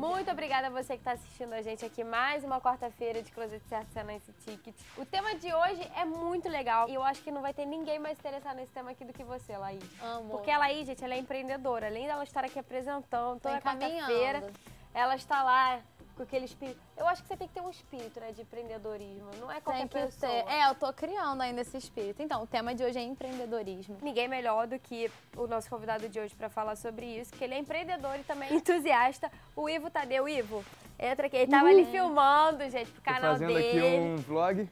Muito obrigada a você que está assistindo a gente aqui mais uma quarta-feira de Closet Certo Cenense Ticket. O tema de hoje é muito legal e eu acho que não vai ter ninguém mais interessado nesse tema aqui do que você, Laís. Amo. Porque a Laís, gente, ela é empreendedora. Além dela estar aqui apresentando toda quarta-feira, ela está lá com aquele espírito. Eu acho que você tem que ter um espírito, né, de empreendedorismo. Não é qualquer pessoa. Eu tô criando ainda esse espírito. Então, o tema de hoje é empreendedorismo. Ninguém melhor do que o nosso convidado de hoje para falar sobre isso, que ele é empreendedor e também entusiasta, o Ivo Tadeu. Ivo, entra aqui. Ele tava ali filmando, gente, pro canal dele. Tô fazendo aqui um vlog.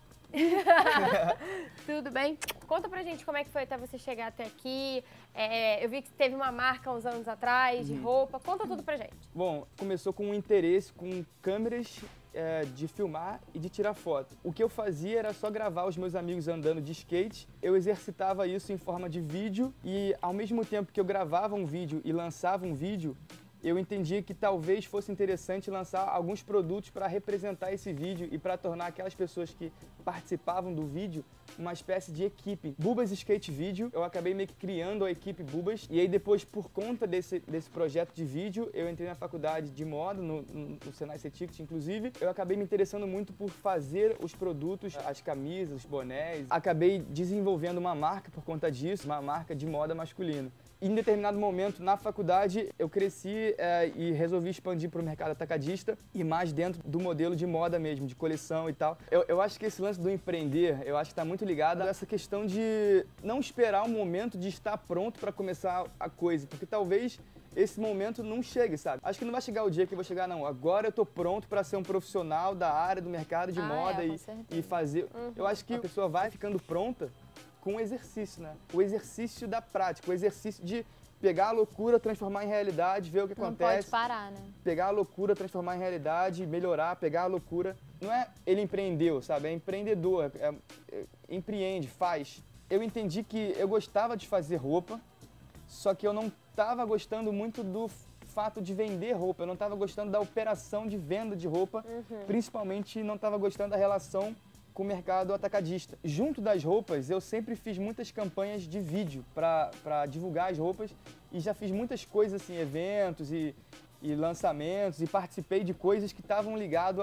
Tudo bem? Conta pra gente como é que foi até você chegar até aqui. Eu vi que teve uma marca uns anos atrás de roupa. Conta tudo pra gente. Bom, começou com um interesse com câmeras de filmar e de tirar foto. O que eu fazia era só gravar os meus amigos andando de skate. Eu exercitava isso em forma de vídeo e ao mesmo tempo que eu gravava um vídeo e lançava um vídeo, eu entendi que talvez fosse interessante lançar alguns produtos para representar esse vídeo e para tornar aquelas pessoas que participavam do vídeo uma espécie de equipe. Bubas Skate Video, eu acabei meio que criando a equipe Bubas e aí depois, por conta desse projeto de vídeo, eu entrei na faculdade de moda, no Senai Ticket, inclusive. Eu acabei me interessando muito por fazer os produtos, as camisas, os bonés. Acabei desenvolvendo uma marca por conta disso, uma marca de moda masculina. Em determinado momento, na faculdade, eu cresci e resolvi expandir para o mercado atacadista e mais dentro do modelo de moda mesmo, de coleção e tal. Eu acho que esse lance do empreender, eu acho que está muito ligado a essa questão de não esperar o momento de estar pronto para começar a coisa, porque talvez esse momento não chegue, sabe? Acho que não vai chegar o dia que eu vou chegar, não, agora eu tô pronto para ser um profissional da área do mercado de moda e fazer... Eu acho que a pessoa vai ficando pronta com o exercício, né? O exercício da prática, o exercício de pegar a loucura, transformar em realidade, ver o que acontece. Não pode parar, né? Pegar a loucura, transformar em realidade, melhorar, pegar a loucura. Não é ele empreendeu, sabe? É empreendedor, empreende, faz. Eu entendi que eu gostava de fazer roupa, só que eu não estava gostando muito do fato de vender roupa, eu não estava gostando da operação de venda de roupa, principalmente não estava gostando da relação com o mercado atacadista. Junto das roupas, eu sempre fiz muitas campanhas de vídeo para divulgar as roupas e já fiz muitas coisas assim, eventos e lançamentos e participei de coisas que estavam ligadas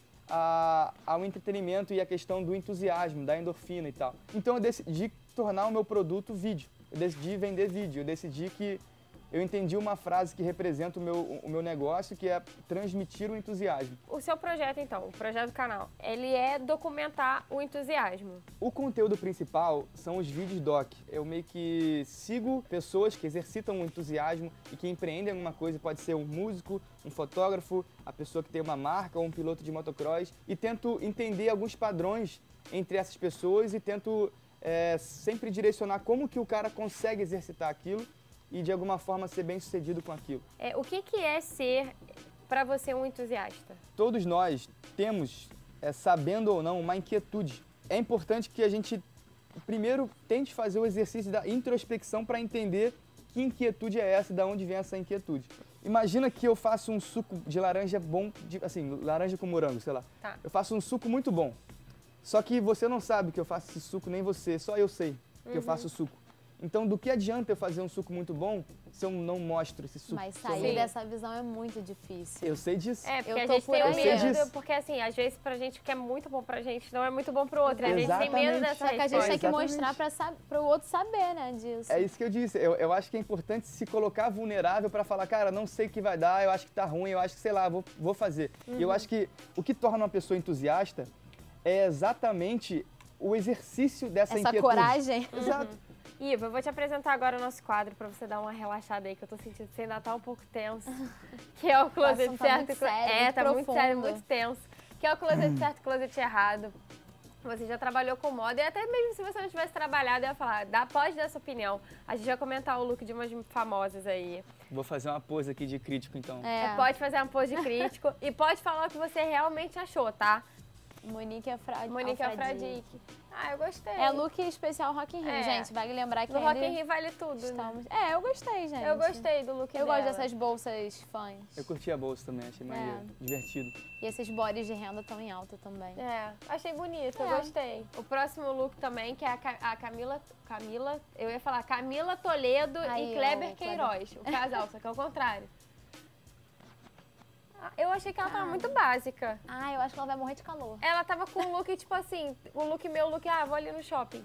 ao entretenimento e à questão do entusiasmo, da endorfina e tal. Então eu decidi tornar o meu produto vídeo, eu decidi vender vídeo, eu decidi que eu entendi uma frase que representa o meu negócio, que é transmitir o entusiasmo. O seu projeto, então, o projeto do canal, ele é documentar o entusiasmo. O conteúdo principal são os vídeos doc. Eu meio que sigo pessoas que exercitam o entusiasmo e que empreendem alguma coisa. Pode ser um músico, um fotógrafo, a pessoa que tem uma marca ou um piloto de motocross. E tento entender alguns padrões entre essas pessoas e tento sempre direcionar como que o cara consegue exercitar aquilo e de alguma forma ser bem sucedido com aquilo. O que é ser, para você, um entusiasta? Todos nós temos, sabendo ou não, uma inquietude. É importante que a gente, primeiro, tente fazer o exercício da introspecção para entender que inquietude é essa e de onde vem essa inquietude. Imagina que eu faço um suco de laranja bom, assim, laranja com morango, sei lá. Tá. Eu faço um suco muito bom. Só que você não sabe que eu faço esse suco, nem você, só eu sei que eu faço suco. Então, do que adianta eu fazer um suco muito bom se eu não mostro esse suco? Mas sair dessa visão é muito difícil. Eu sei disso. Porque a gente tem medo, porque assim, às vezes pra gente o que é muito bom pra gente não é muito bom pro outro. A gente tem medo dessa Só que a gente tem que mostrar pro outro saber, né, disso. É isso que eu disse. Eu acho que é importante se colocar vulnerável pra falar, cara, não sei o que vai dar, eu acho que tá ruim, eu acho que, sei lá, vou fazer. E eu acho que o que torna uma pessoa entusiasta é exatamente o exercício dessa inquietude. Essa coragem. Exato. Ivo, eu vou te apresentar agora o nosso quadro pra você dar uma relaxada aí, que eu tô sentindo que você ainda tá um pouco tenso. Que é o Closet Certo. Tá muito sério, muito tenso. Que é o Closet Certo, Closet Errado. Você já trabalhou com moda e até mesmo se você não tivesse trabalhado, eu ia falar, pode dar sua opinião. A gente vai comentar o look de umas famosas aí. Vou fazer uma pose aqui de crítico, então. Pode fazer uma pose de crítico e pode falar o que você realmente achou, tá? Monique Alfradique. Eu gostei. É look especial Rock in Rio, gente. Vale lembrar que no Rock in Rio vale tudo, estamos... né? Eu gostei, gente. Eu gostei do look dela. Eu gosto dessas bolsas fãs. Eu curti a bolsa também, achei maneiro, divertido. E esses bodies de renda estão em alta também. Achei bonito, eu gostei. O próximo look também, que é a Camila, eu ia falar Camila Toledo e Kleber Queiroz. O casal, só que é o contrário. Eu achei que ela tava muito básica. Ah, eu acho que ela vai morrer de calor. Ela tava com um look, tipo assim, o look, vou ali no shopping.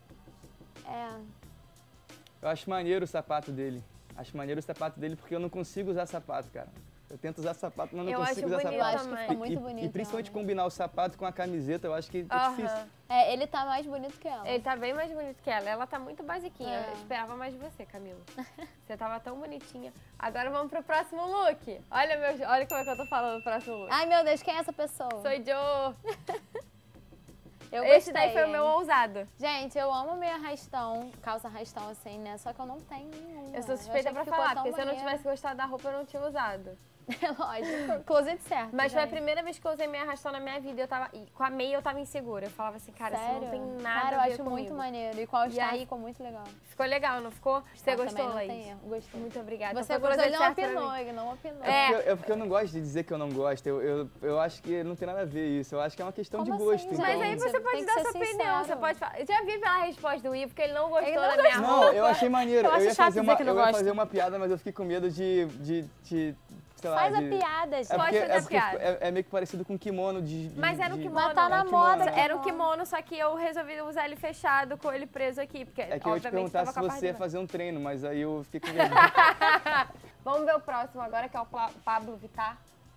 Eu acho maneiro o sapato dele. Acho maneiro o sapato dele porque eu não consigo usar sapato, cara. Eu tento usar sapato, mas não consigo usar sapato. Eu acho que fica muito bonito. E principalmente combinar o sapato com a camiseta, eu acho que é difícil. Ele tá mais bonito que ela. Ele tá bem mais bonito que ela. Ela tá muito basiquinha. Eu esperava mais de você, Camila. Você tava tão bonitinha. Agora vamos pro próximo look. Olha como é que eu tô falando o próximo look. Ai, meu Deus, quem é essa pessoa? Sou Jo. Esse daí foi o meu ousado. Gente, eu amo meio arrastão, calça arrastão assim, né? Só que eu não tenho nenhuma. Eu sou suspeita pra falar, porque se eu não tivesse gostado da roupa, eu não tinha usado. É lógico. Closet certo. Mas gente. foi a primeira vez que eu usei meia arrastão na minha vida. E com a meia eu tava insegura. Eu falava assim, cara, Sério? isso não tem nada cara, a ver eu acho comigo. muito maneiro. E com a All-Star ficou muito legal. Ficou legal, não ficou? Você gostou, Laís? Laís? Gostei. Muito obrigada. Você gostou, ele não opinou, não opinou. É porque eu não gosto de dizer que eu não gosto. Eu acho que não tem nada a ver isso. Eu acho que é uma questão de gosto. Assim, então... Mas aí você pode dar sua opinião. Você pode falar. Eu já vi pela resposta do Ivo que ele não gostou da minha roupa. Não, eu achei maneiro. Eu ia fazer uma piada, mas eu fiquei com medo de Faz a piada, gente. Pode fazer a piada. É meio que parecido com kimono Mas era um kimono. Mas tá na moda. Era um kimono, só que eu resolvi usar ele fechado, com ele preso aqui. Porque, é que eu ia te perguntar se você ia fazer um treino, mas aí eu fiquei com medo. Vamos ver o próximo agora, que é o Pablo Vittar.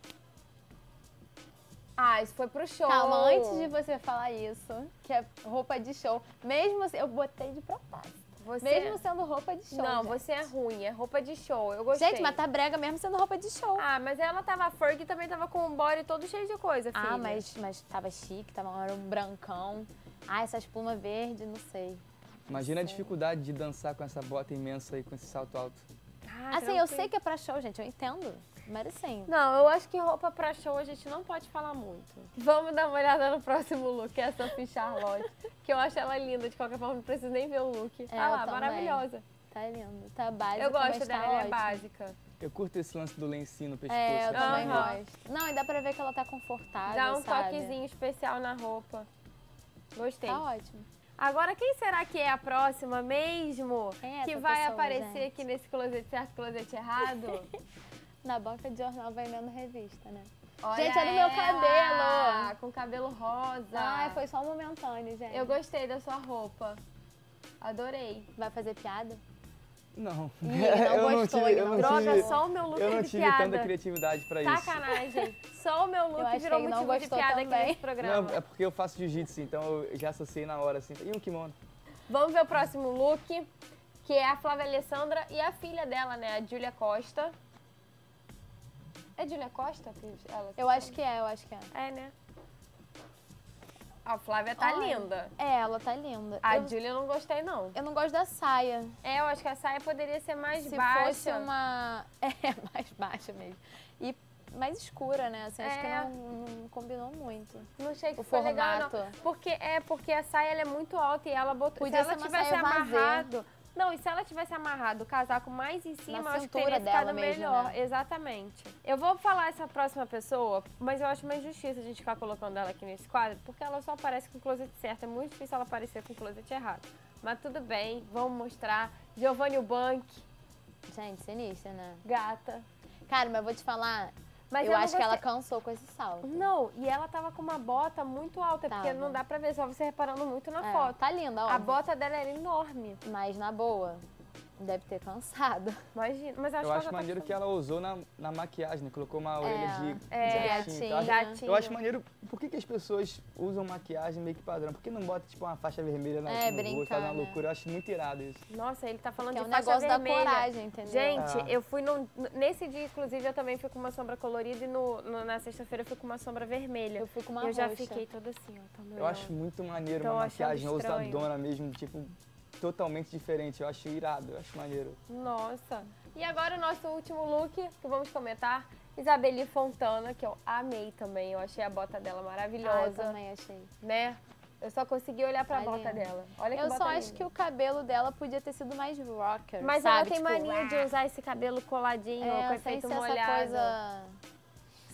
Ah, isso foi pro show. Calma, antes de você falar isso, que é roupa de show, mesmo assim, eu botei de propósito. Mesmo sendo roupa de show. Não, gente. você é ruim, é roupa de show. Eu gostei. Gente, mas tá brega mesmo sendo roupa de show. Ah, mas ela tava Ferg e também tava com um body todo cheio de coisa, filha. Ah, mas tava chique, tava um brancão. Ah, essas plumas verdes, não sei. Imagina a dificuldade de dançar com essa bota imensa aí, com esse salto alto. Ah, assim, eu sei que é pra show, gente, eu entendo. Mas assim... Não, eu acho que roupa pra show a gente não pode falar muito. Vamos dar uma olhada no próximo look, que é a Sophie Charlotte. Que eu acho ela linda, de qualquer forma, não preciso nem ver o look. Ah lá, maravilhosa. Tá linda, tá básica, eu gosto mas dela, tá ela ótima. é básica. Eu curto esse lance do lencinho no pescoço. É, eu também gosto. Não, e dá pra ver que ela tá confortável, dá um sabe? toquezinho especial na roupa. Gostei. Tá ótimo. Agora, quem será que é a próxima mesmo? Quem é que essa vai pessoa, aparecer gente? aqui nesse closet certo, closet errado? Na banca de jornal vendendo revista, né? Olha gente, olha o meu cabelo! Com cabelo rosa. Ai, foi só um momentâneo, gente. Eu gostei da sua roupa. Adorei. Vai fazer piada? Não. Eu não gostou, Droga, só o meu look eu não de tive piada. tanta criatividade pra isso. Sacanagem. Só o meu look Eu virou achei que motivo não de gostou piada também. aqui nesse programa. Não, é porque eu faço jiu-jitsu, então eu já associei na hora, assim. E um kimono? Vamos ver o próximo look, que é a Flávia Alessandra e a filha dela, né? A Júlia Costa. É Júlia Costa? Eu acho que é. É, né? A Flávia tá linda. É, ela tá linda. A Júlia eu não gostei, não. Eu não gosto da saia. É, eu acho que a saia poderia ser mais Se baixa. fosse uma... É, mais baixa mesmo. E mais escura, né? Assim, acho que não combinou muito. Não achei que o foi formato. legal, não. Porque a saia ela é muito alta e ela botou... Podia se ela ser uma tivesse saia amarrado... Não, e se ela tivesse amarrado o casaco mais em cima, eu acho que teria ficado melhor. Né? Exatamente. Eu vou falar essa próxima pessoa, mas eu acho uma injustiça a gente ficar colocando ela aqui nesse quadro, porque ela só aparece com o closet certo. É muito difícil ela aparecer com o closet errado. Mas tudo bem, vamos mostrar. Giovanni Bank. Gente, sinistra, né? Gata. Cara, mas eu vou te falar... Mas eu acho que ela cansou com esse salto. Não, e ela tava com uma bota muito alta, porque não dá pra ver, só você reparando muito na foto. Tá linda, ó. A bota dela era enorme. Mas na boa, deve ter cansado. Imagina, mas eu acho maneiro que ela usou na maquiagem, né? Colocou uma orelha de gatinho. Eu acho maneiro, por que as pessoas usam maquiagem meio que padrão? Por que não bota tipo uma faixa vermelha no rosto, faz uma loucura? Eu acho muito irado isso. Nossa, ele tá falando que de é um faixa vermelha. negócio da coragem, entendeu? Gente, eu fui nesse dia, inclusive, eu também fui com uma sombra colorida e na sexta-feira eu fui com uma sombra vermelha. Eu fui com uma roxa. Eu já fiquei toda assim, ó. Eu acho muito maneiro uma maquiagem ousadona mesmo, tipo... totalmente diferente, eu acho irado, eu acho maneiro. Nossa! E agora o nosso último look, que vamos comentar, Isabeli Fontana, que eu amei também, eu achei a bota dela maravilhosa. Ah, eu também achei. Né? Eu só consegui olhar pra bota dela. Olha que eu bota só linda. acho que o cabelo dela podia ter sido mais rocker, mas sabe? ela tem mania de usar esse cabelo coladinho, com sem efeito ser molhado. essa coisa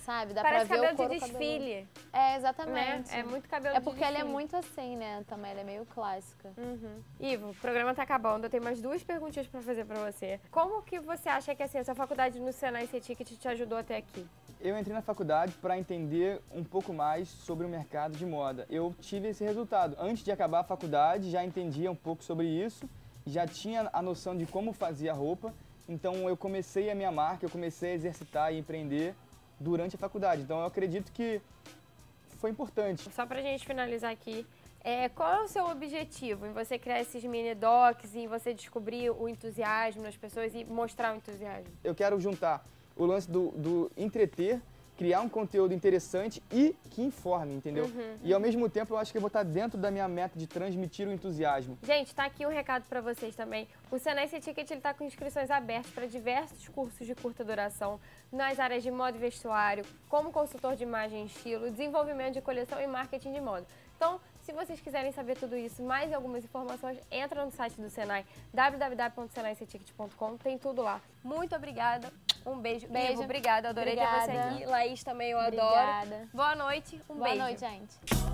sabe? Dá Parece pra ver cabelo de desfile. Cabelo. É, exatamente. Né? É muito cabelo de desfile. É porque ela é muito assim, né? Também ela é meio clássica. Ivo, o programa tá acabando. Eu tenho mais 2 perguntinhas pra fazer pra você. Como que você acha que assim, a sua faculdade no Senai C-Ticket te ajudou até aqui? Eu entrei na faculdade para entender um pouco mais sobre o mercado de moda. Eu tive esse resultado. Antes de acabar a faculdade, já entendia um pouco sobre isso, já tinha a noção de como fazia a roupa. Então eu comecei a minha marca, eu comecei a exercitar e empreender durante a faculdade. Então eu acredito que foi importante. Só pra gente finalizar aqui, qual é o seu objetivo em você criar esses mini docs, em você descobrir o entusiasmo nas pessoas e mostrar o entusiasmo? Eu quero juntar o lance do entreter, criar um conteúdo interessante e que informe, entendeu? E ao mesmo tempo eu acho que eu vou estar dentro da minha meta de transmitir o entusiasmo. Gente, tá aqui um recado para vocês também. O Senai C-Ticket ele tá com inscrições abertas para diversos cursos de curta duração nas áreas de moda e vestuário, como consultor de imagem e estilo, desenvolvimento de coleção e marketing de moda. Então, se vocês quiserem saber tudo isso, mais algumas informações, entra no site do Senai, www.senaicticket.com, tem tudo lá. Muito obrigada, um beijo. Ivo, obrigada, adorei ter você aqui. Laís também, eu adoro. Obrigada. Boa noite, um beijo. Boa noite, gente.